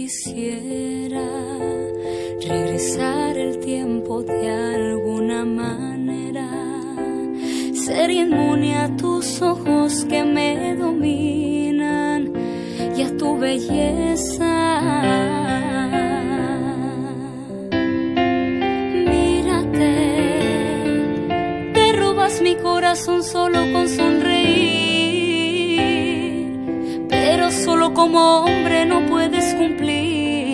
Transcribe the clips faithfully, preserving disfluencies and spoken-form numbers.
quisiera regresar el tiempo de alguna manera, ser inmune a tus ojos que me dominan y a tu belleza. Mírate, te robas mi corazón solo con sonreír, pero solo como hombre no puedes cumplir.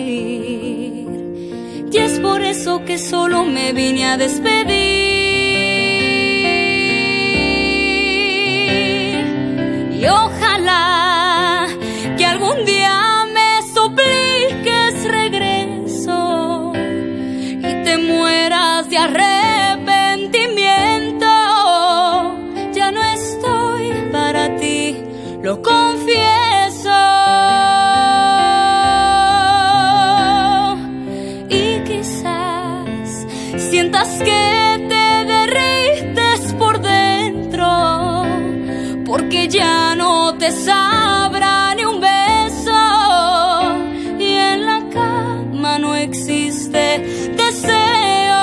Y es por eso que solo me vine a despedir. Y ojalá que algún día me supliques regreso y te mueras de arrepentimiento. Ya no estoy para ti, lo confieso. Y quizás sientas que te derrites por dentro, porque ya no te sabrá ni un beso, y en la cama no existe deseo.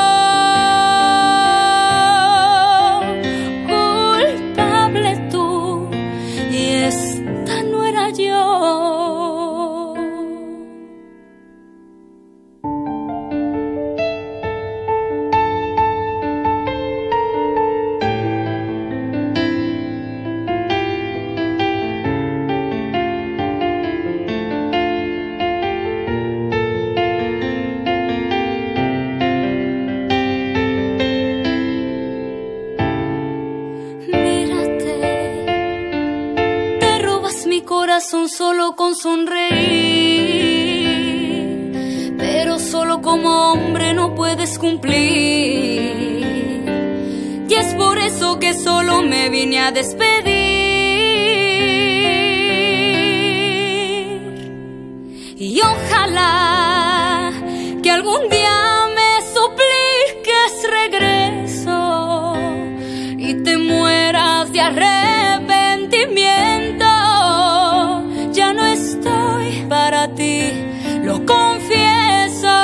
Culpable tú, y esta no era yo. Corazón solo con sonreír, pero solo como hombre no puedes cumplir. Y es por eso que solo me vine a despedir. Y ojalá que algún día me supliques regreso y te mueras de arrepentimiento. Para ti, lo confieso.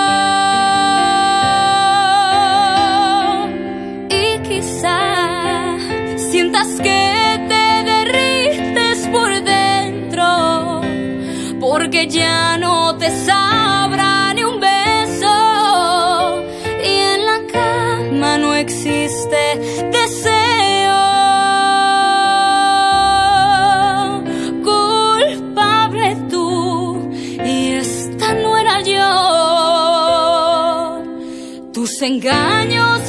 Y quizá sientas que te derrites por dentro, porque ya no te sabrá ni un beso, y en la cama no existe deseo. Tus engaños